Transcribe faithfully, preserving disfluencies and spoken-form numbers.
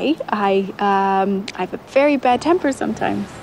okay. I um, I have a very bad temper sometimes.